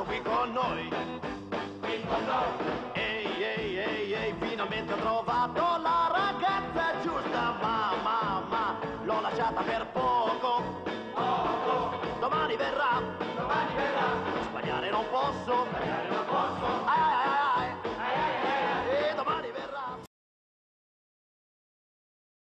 tornato qui con noi. Qui con noi. Ehi, ehi, ehi, ehi, finalmente ho trovato la ragazza giusta, ma l'ho lasciata per poco. Domani verrà, Domani verrà. sbagliare non posso, Non posso.